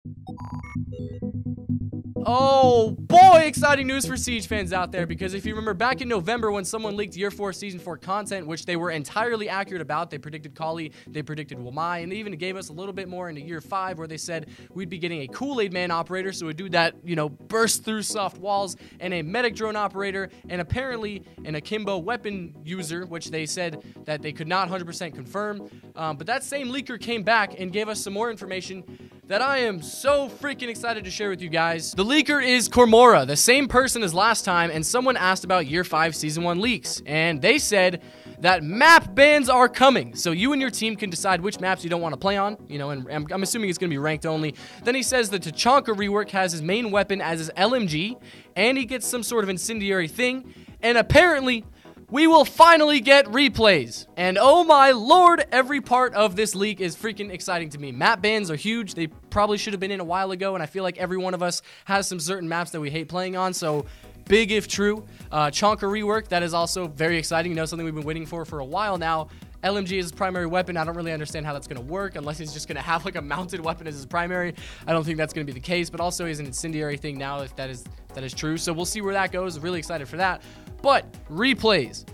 Oh boy, exciting news for Siege fans out there, because if you remember back in November when someone leaked Year 4 Season 4 content, which they were entirely accurate about, they predicted Kali, they predicted Wamai, and they even gave us a little bit more into Year 5 where they said we'd be getting a Kool-Aid Man operator, so a dude that, bursts through soft walls, and a medic drone operator, and apparently an akimbo weapon user, which they said that they could not 100% confirm. But that same leaker came back and gave us some more information that I am so freaking excited to share with you guys. The leaker is Kormora, the same person as last time, and someone asked about Year 5 Season 1 leaks, and they said that map bans are coming, so you and your team can decide which maps you don't want to play on, and I'm assuming it's going to be ranked only. Then he says the Tachanka rework has his main weapon as his LMG, and he gets some sort of incendiary thing, and apparently we will finally get replays. And oh my lord, every part of this leak is freaking exciting to me. Map bans are huge. They probably should have been in a while ago, and I feel like every one of us has some certain maps that we hate playing on, so big if true. Chonka rework, that is also very exciting. Something we've been waiting for a while now. LMG is his primary weapon. I don't really understand how that's going to work unless he's just going to have like a mounted weapon as his primary. I don't think that's going to be the case, but also he's an incendiary thing now if that is true. So we'll see where that goes. Really excited for that. But replays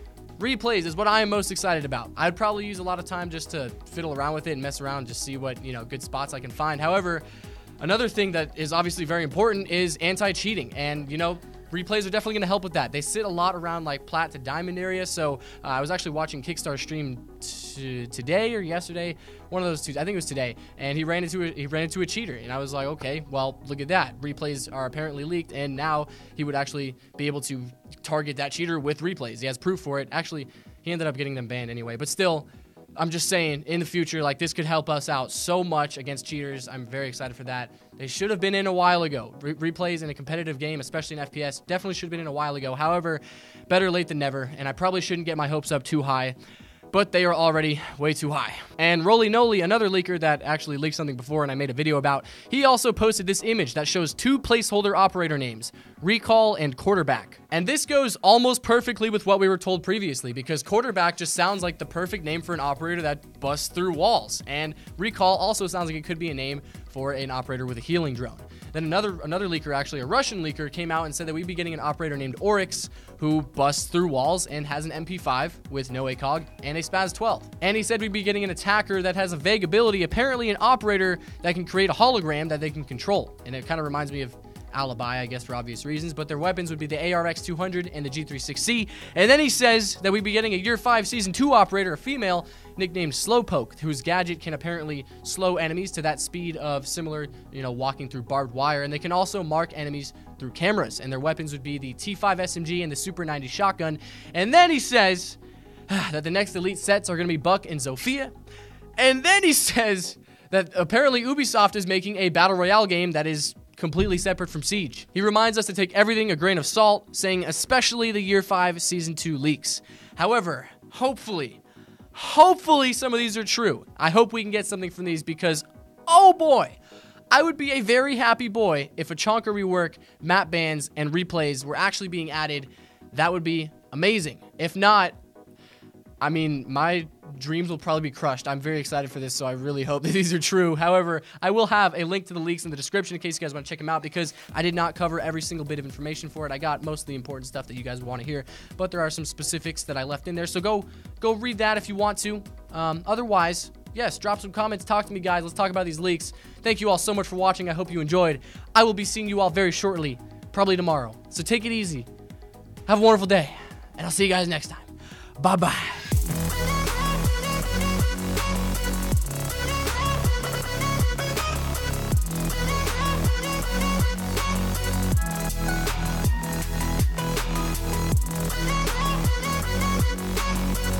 is what I am most excited about. I'd probably use a lot of time just to fiddle around with it and mess around and just see what, good spots I can find. However, another thing that is obviously very important is anti-cheating, and, replays are definitely going to help with that. They sit a lot around like plat to diamond area, so I was actually watching Kickstar stream today or yesterday, one of those two. I think it was today, and he ran into a cheater, and I was like, okay, well, look at that. Replays are apparently leaked, and now he would actually be able to target that cheater with replays. He has proof for it. Actually, he ended up getting them banned anyway, but still, I'm just saying, in the future, like, this could help us out so much against cheaters. I'm very excited for that. They should have been in a while ago. Replays in a competitive game, especially in FPS, definitely should have been in a while ago. However, better late than never, and I probably shouldn't get my hopes up too high, but they are already way too high. And Roly Noly, another leaker that actually leaked something before and I made a video about, he also posted this image that shows two placeholder operator names, Recall and Quarterback. And this goes almost perfectly with what we were told previously, because Quarterback just sounds like the perfect name for an operator that busts through walls. And Recall also sounds like it could be a name for an operator with a healing drone. Then another leaker, actually a Russian leaker, came out and said that we'd be getting an operator named Oryx who busts through walls and has an MP5 with no ACOG and a Spaz 12. And he said we'd be getting an attacker that has a vague ability, apparently an operator that can create a hologram that they can control. And it kind of reminds me of Alibi, I guess, for obvious reasons, but their weapons would be the ARX-200 and the G36C. And then he says that we'd be getting a Year 5 Season 2 operator, a female, nicknamed Slowpoke, whose gadget can apparently slow enemies to that speed of similar, walking through barbed wire, and they can also mark enemies through cameras, and their weapons would be the T5 SMG and the Super 90 shotgun. And then he says that the next elite sets are going to be Buck and Zofia. And then he says that apparently Ubisoft is making a Battle Royale game that is completely separate from Siege. He reminds us to take everything a grain of salt, saying especially the Year 5 Season 2 leaks. However, hopefully some of these are true. I hope we can get something from these because, oh boy, I would be a very happy boy if a Chonka rework, map bans, and replays were actually being added. That would be amazing. If not, I mean, my dreams will probably be crushed. I'm very excited for this, so I really hope that these are true. However, I will have a link to the leaks in the description in case you guys want to check them out, because I did not cover every single bit of information for it. I got most of the important stuff that you guys want to hear, but there are some specifics that I left in there, so go read that if you want to. Otherwise, yes, drop some comments, talk to me, guys. Let's talk about these leaks. Thank you all so much for watching. I hope you enjoyed. I will be seeing you all very shortly, probably tomorrow. So take it easy. Have a wonderful day, and I'll see you guys next time. Bye-bye.